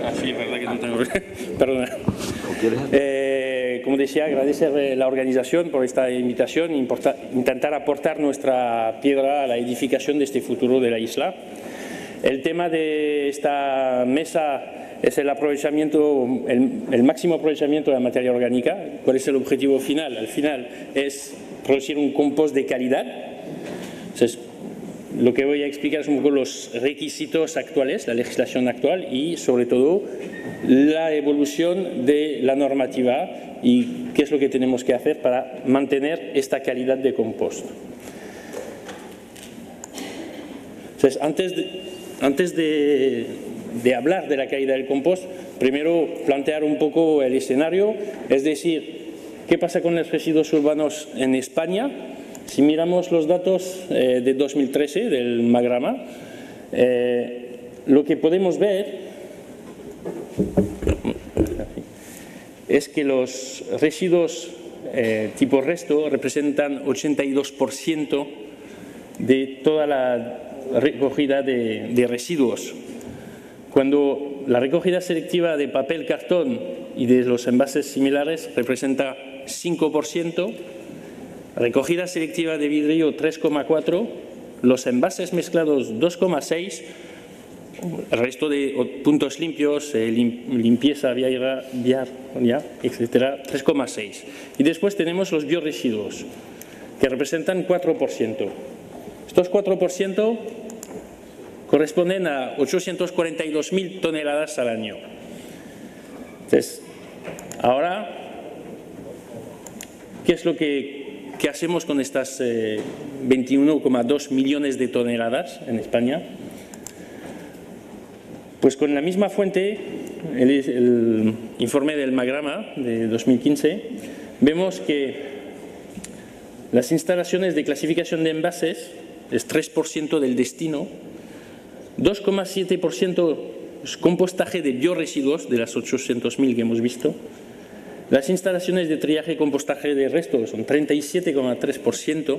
sí, verdad que no tengo... Perdona. Como decía, agradecer la organización por esta invitación, intentar aportar nuestra piedra a la edificación de este futuro de la isla. El tema de esta mesa es el aprovechamiento, el máximo aprovechamiento de la materia orgánica. ¿Cuál es el objetivo final? Al final es producir un compost de calidad. Entonces, lo que voy a explicar es un poco los requisitos actuales, la legislación actual y sobre todo la evolución de la normativa y qué es lo que tenemos que hacer para mantener esta calidad de compost. Entonces, antes de hablar de la calidad del compost, primero plantear un poco el escenario, es decir, ¿qué pasa con los residuos urbanos en España? Si miramos los datos de 2013 del Magrama, lo que podemos ver es que los residuos tipo resto representan 82% de toda la recogida de residuos. Cuando la recogida selectiva de papel, cartón y de los envases similares representa 5%, recogida selectiva de vidrio 3,4%, los envases mezclados 2,6%, el resto de puntos limpios, limpieza viaria, etcétera, 3,6%. Y después tenemos los bioresiduos, que representan 4%. Estos 4% corresponden a 842.000 toneladas al año. Entonces, ahora, ¿qué es lo que hacemos con estas 21,2 millones de toneladas en España? Pues con la misma fuente, el informe del Magrama de 2015, vemos que las instalaciones de clasificación de envases es 3% del destino, 2,7% es compostaje de bioresiduos de las 800.000 que hemos visto. Las instalaciones de triaje y compostaje de restos son 37,3%,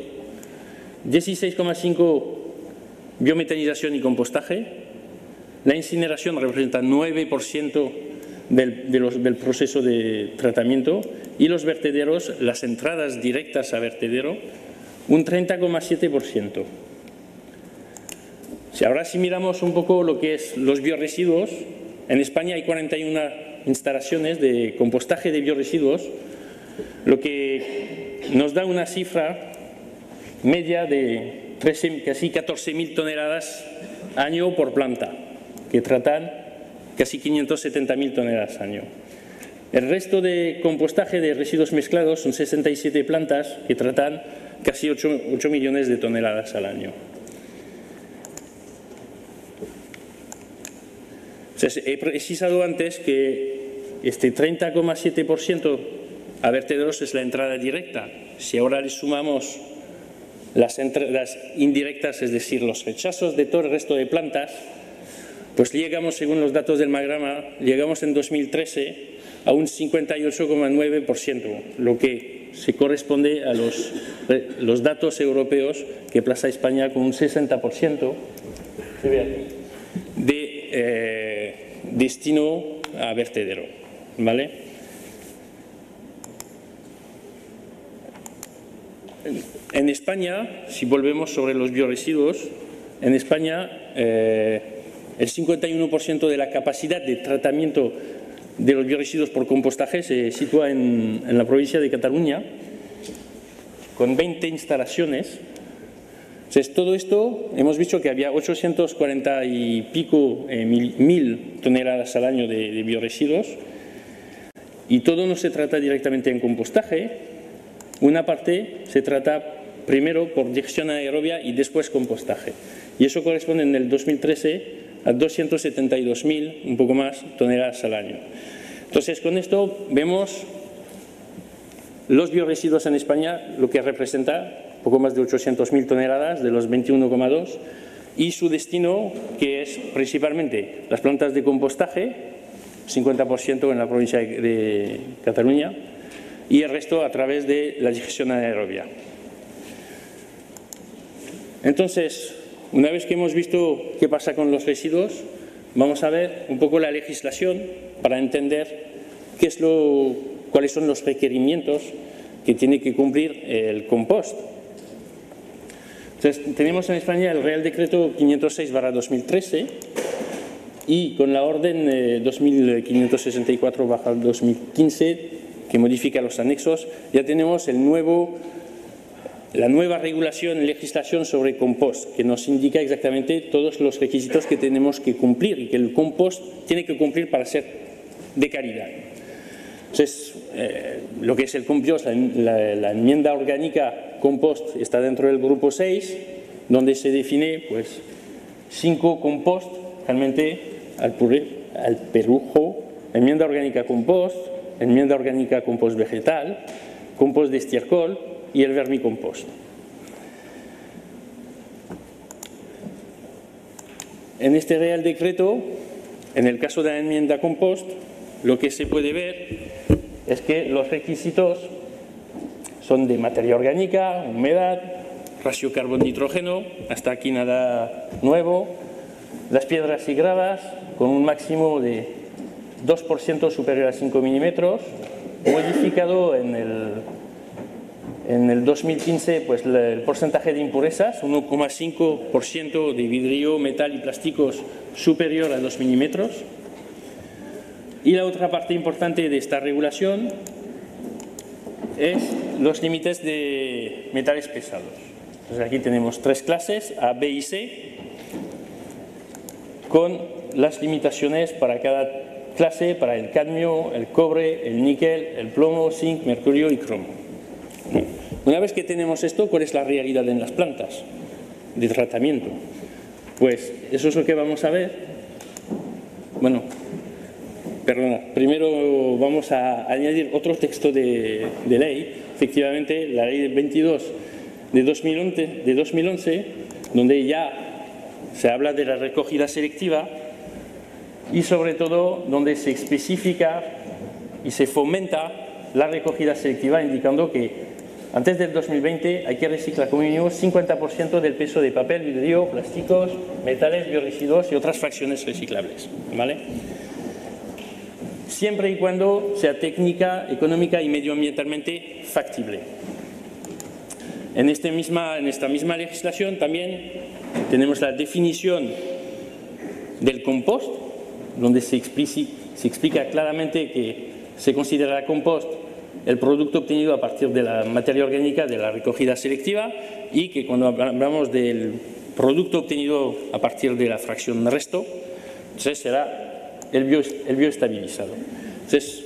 16,5% biometanización y compostaje. La incineración representa 9% del proceso de tratamiento y los vertederos, las entradas directas a vertedero, un 30,7%. Ahora si miramos un poco lo que es los bioresiduos, en España hay 41 instalaciones de compostaje de bioresiduos, lo que nos da una cifra media de casi 14.000 toneladas año por planta, que tratan casi 570.000 toneladas año. El resto de compostaje de residuos mezclados son 67 plantas que tratan casi 8 millones de toneladas al año. Entonces, he precisado antes que este 30,7% a vertederos es la entrada directa. Si ahora le sumamos las indirectas, es decir, los rechazos de todo el resto de plantas, pues llegamos, según los datos del Magrama, llegamos en 2013 a un 58,9%, lo que se corresponde a los datos europeos que plaza España con un 60%, se ve aquí, de destino a vertedero, ¿vale? En España, si volvemos sobre los bioresiduos, en España el 51% de la capacidad de tratamiento de los bioresiduos por compostaje se sitúa en la provincia de Cataluña, con 20 instalaciones. Entonces, todo esto, hemos visto que había 840 y pico mil toneladas al año de bioresiduos, y todo no se trata directamente en compostaje. Una parte se trata primero por digestión anaerobia y después compostaje. Y eso corresponde en el 2013 a 272.000, un poco más, toneladas al año. Entonces, con esto vemos los bioresiduos en España, lo que representa poco más de 800.000 toneladas de los 21,2, y su destino, que es principalmente las plantas de compostaje, 50% en la provincia de Cataluña, y el resto a través de la digestión anaerobia. Entonces, una vez que hemos visto qué pasa con los residuos, vamos a ver un poco la legislación para entender cuáles son los requerimientos que tiene que cumplir el compost. Entonces, tenemos en España el Real Decreto 506/2013 y con la Orden 2564/2015 que modifica los anexos, ya tenemos la nueva regulación, legislación sobre compost, que nos indica exactamente todos los requisitos que tenemos que cumplir y que el compost tiene que cumplir para ser de calidad. Entonces, lo que es el compost, la enmienda orgánica compost está dentro del grupo 6, donde se define pues 5 compost, realmente al perujo, enmienda orgánica compost, enmienda orgánica compost vegetal, compost de estiércol y el vermicompost. En este Real Decreto, en el caso de la enmienda compost, lo que se puede ver es que los requisitos son de materia orgánica, humedad, ratio carbón-nitrógeno, hasta aquí nada nuevo, las piedras y gravas con un máximo de 2% superior a 5 milímetros, modificado en el 2015 pues el porcentaje de impurezas, 1,5% de vidrio, metal y plásticos superior a 2 milímetros. Y la otra parte importante de esta regulación es los límites de metales pesados. Entonces aquí tenemos 3 clases, A, B y C, con las limitaciones para cada clase, para el cadmio, el cobre, el níquel, el plomo, zinc, mercurio y cromo. Una vez que tenemos esto, ¿cuál es la realidad en las plantas de tratamiento? Pues eso es lo que vamos a ver. Bueno, perdona, primero vamos a añadir otro texto de ley, efectivamente la ley 22 de 2011, donde ya se habla de la recogida selectiva y sobre todo donde se especifica y se fomenta la recogida selectiva, indicando que antes del 2020 hay que reciclar como mínimo 50% del peso de papel, vidrio, plásticos, metales, bioresiduos y otras fracciones reciclables, ¿vale? Siempre y cuando sea técnica, económica y medioambientalmente factible. En esta misma legislación también tenemos la definición del compost, donde se explica claramente que se considera compost el producto obtenido a partir de la materia orgánica de la recogida selectiva y que cuando hablamos del producto obtenido a partir de la fracción resto, entonces será el bioestabilizado. Entonces,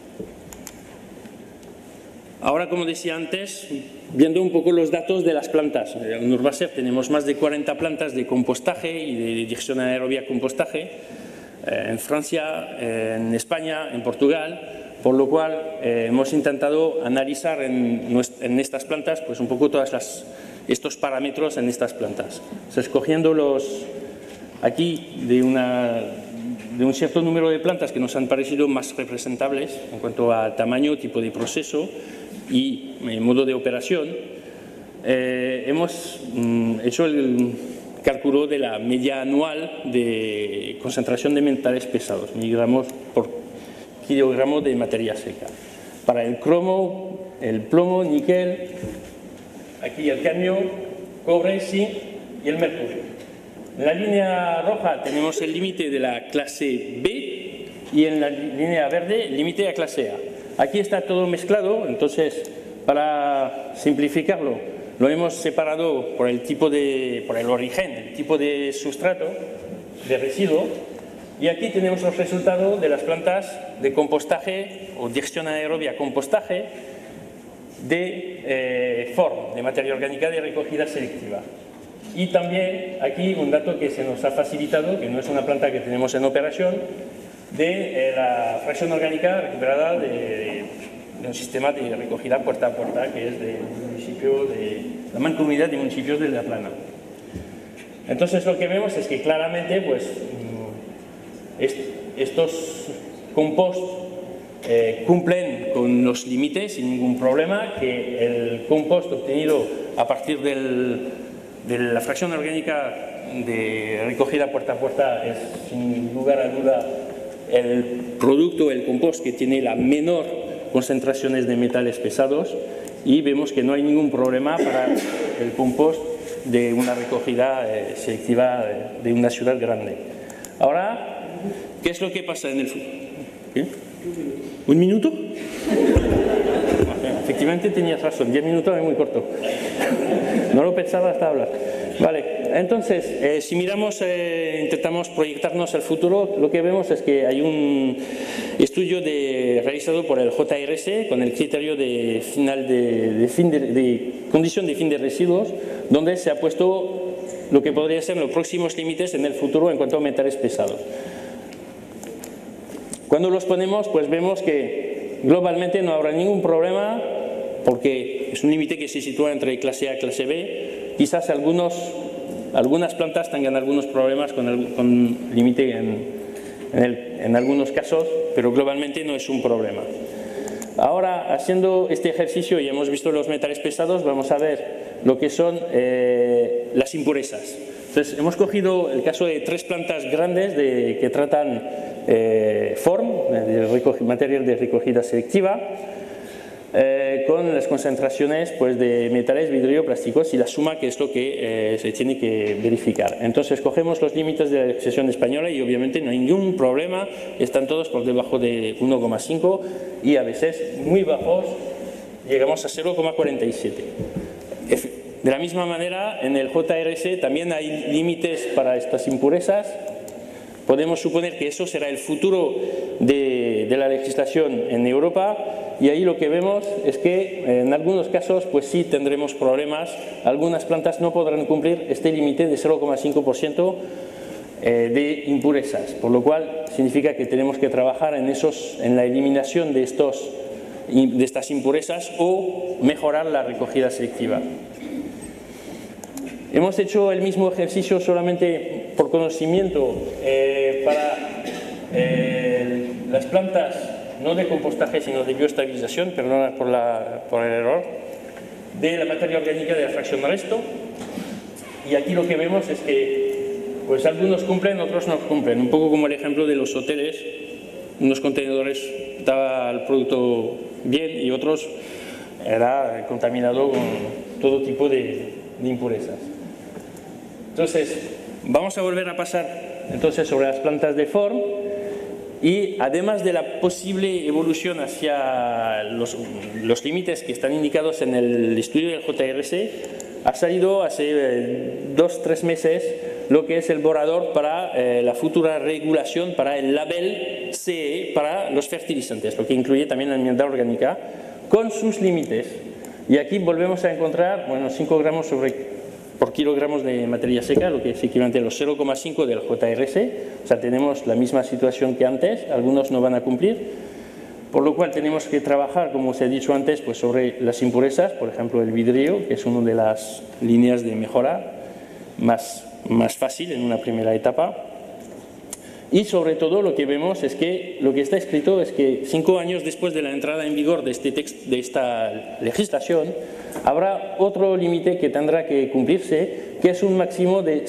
ahora, como decía antes, viendo un poco los datos de las plantas, en Urbaser tenemos más de 40 plantas de compostaje y de digestión anaerobia compostaje, en Francia, en España, en Portugal, por lo cual hemos intentado analizar en estas plantas pues un poco todos estos parámetros en estas plantas. Entonces, escogiendo aquí de un cierto número de plantas que nos han parecido más representables en cuanto a tamaño, tipo de proceso y modo de operación, hemos hecho el cálculo de la media anual de concentración de metales pesados, miligramos por kilogramo de materia seca. Para el cromo, el plomo, níquel, aquí el cadmio, cobre, zinc y el mercurio. En la línea roja tenemos el límite de la clase B y en la línea verde el límite a clase A. Aquí está todo mezclado, entonces para simplificarlo lo hemos separado por el origen, el tipo de sustrato, de residuo, y aquí tenemos los resultados de las plantas de compostaje o digestión anaerobia compostaje de FORM, de materia orgánica de recogida selectiva. Y también aquí un dato que se nos ha facilitado, que no es una planta que tenemos en operación, de la fracción orgánica recuperada de un sistema de recogida puerta a puerta, que es del municipio de la Mancomunidad de Municipios de La Plana. Entonces lo que vemos es que claramente pues, estos compost cumplen con los límites sin ningún problema, que el compost obtenido a partir de la fracción orgánica de recogida puerta a puerta es sin lugar a duda el producto, el compost que tiene la menor concentraciones de metales pesados, y vemos que no hay ningún problema para el compost de una recogida selectiva de una ciudad grande. Ahora, ¿qué es lo que pasa en el futuro? ¿Qué? ¿Un minuto? Efectivamente tenías razón, 10 minutos es muy corto. No lo pensaba hasta hablar. Vale, entonces, si miramos, intentamos proyectarnos al futuro, lo que vemos es que hay un estudio realizado por el JRC con el criterio de condición de fin de residuos, donde se ha puesto lo que podría ser los próximos límites en el futuro en cuanto a metales pesados. Cuando los ponemos, pues vemos que globalmente no habrá ningún problema, porque es un límite que se sitúa entre clase A y clase B. Quizás algunas plantas tengan algunos problemas con límite en algunos casos, pero globalmente no es un problema. Ahora, haciendo este ejercicio, y hemos visto los metales pesados, vamos a ver lo que son las impurezas. Entonces, hemos cogido el caso de 3 plantas grandes que tratan FORM, material de recogida selectiva, con las concentraciones pues, de metales, vidrio, plásticos y la suma, que es lo que se tiene que verificar. Entonces cogemos los límites de la legislación española y obviamente no hay ningún problema, están todos por debajo de 1,5 y a veces muy bajos, llegamos a 0,47. De la misma manera, en el JRC también hay límites para estas impurezas. Podemos suponer que eso será el futuro de la legislación en Europa, y ahí lo que vemos es que en algunos casos pues sí tendremos problemas. Algunas plantas no podrán cumplir este límite de 0,5% de impurezas, por lo cual significa que tenemos que trabajar en la eliminación de estas impurezas o mejorar la recogida selectiva. Hemos hecho el mismo ejercicio solamente por conocimiento para las plantas no de compostaje sino de bioestabilización, perdona por el error, de la materia orgánica de la fracción resto, y aquí lo que vemos es que pues algunos cumplen, otros no cumplen, un poco como el ejemplo de los hoteles. Unos contenedores estaba el producto bien y otros era contaminado con todo tipo de impurezas. Entonces, vamos a volver a pasar entonces sobre las plantas de FORM, y además de la posible evolución hacia los límites que están indicados en el estudio del JRC, ha salido hace 2-3 meses lo que es el borrador para la futura regulación para el label CE para los fertilizantes, lo que incluye también la enmienda orgánica con sus límites. Y aquí volvemos a encontrar 5 gramos por kilogramos de materia seca, lo que es equivalente a los 0,5 del JRC. O sea, tenemos la misma situación que antes, algunos no van a cumplir, por lo cual tenemos que trabajar, como os he dicho antes, pues sobre las impurezas, por ejemplo el vidrio, que es una de las líneas de mejora más fácil en una primera etapa. Y sobre todo lo que vemos es que lo que está escrito es que 5 años después de la entrada en vigor de esta legislación habrá otro límite que tendrá que cumplirse, que es un máximo de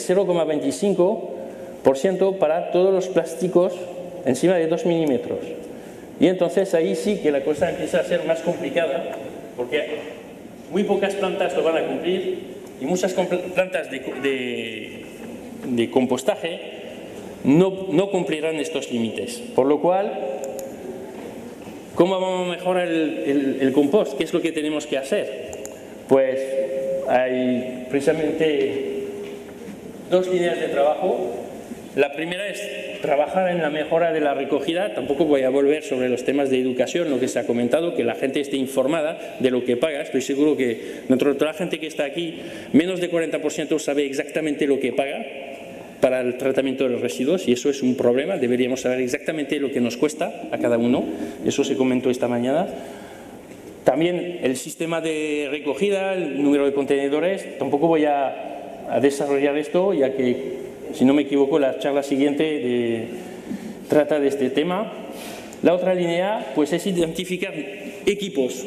0,25% para todos los plásticos encima de 2 milímetros. Y entonces ahí sí que la cosa empieza a ser más complicada, porque muy pocas plantas lo van a cumplir y muchas plantas de compostaje no cumplirán estos límites. Por lo cual, ¿cómo vamos a mejorar el compost? ¿Qué es lo que tenemos que hacer? Pues hay precisamente 2 líneas de trabajo. La primera es trabajar en la mejora de la recogida. Tampoco voy a volver sobre los temas de educación, lo que se ha comentado, que la gente esté informada de lo que paga. Estoy seguro que dentro de toda la gente que está aquí, menos de 40% sabe exactamente lo que paga para el tratamiento de los residuos, y eso es un problema. Deberíamos saber exactamente lo que nos cuesta a cada uno. Eso se comentó esta mañana. También el sistema de recogida, el número de contenedores. Tampoco voy a desarrollar esto, ya que, si no me equivoco, la charla siguiente trata de este tema. La otra línea pues, es identificar equipos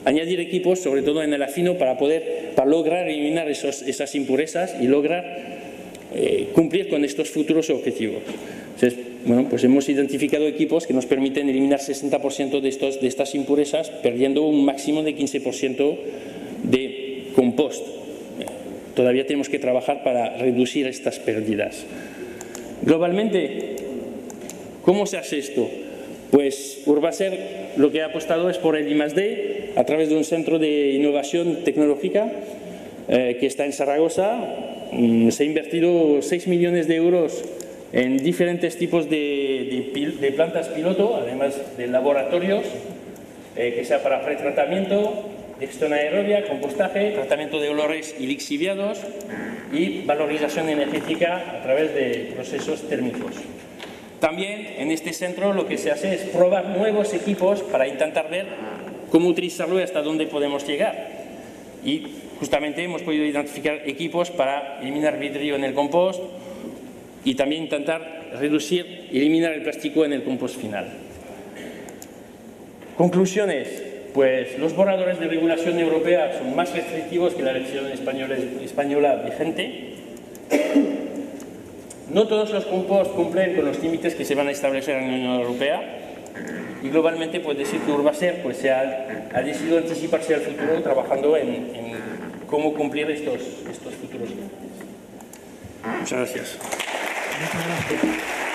añadir equipos, sobre todo en el afino, para lograr eliminar esas impurezas y lograr cumplir con estos futuros objetivos. Entonces, bueno, pues hemos identificado equipos que nos permiten eliminar 60% de estas impurezas, perdiendo un máximo de 15% de compost. Todavía tenemos que trabajar para reducir estas pérdidas. Globalmente, ¿cómo se hace esto? Pues Urbaser lo que ha apostado es por el I+D a través de un centro de innovación tecnológica que está en Zaragoza. Se ha invertido 6 millones de euros en diferentes tipos de plantas piloto, además de laboratorios, que sea para pretratamiento, digestión aerobia, compostaje, tratamiento de olores y lixiviados y valorización energética a través de procesos térmicos. También en este centro lo que se hace es probar nuevos equipos para intentar ver cómo utilizarlo y hasta dónde podemos llegar. Y justamente hemos podido identificar equipos para eliminar vidrio en el compost y también intentar eliminar el plástico en el compost final. Conclusiones. Pues los borradores de regulación europea son más restrictivos que la legislación española vigente. No todos los compost cumplen con los límites que se van a establecer en la Unión Europea y globalmente puede decir que Urbaser pues, ha decidido anticiparse al futuro trabajando en cómo cumplir estos futuros límites. Muchas gracias.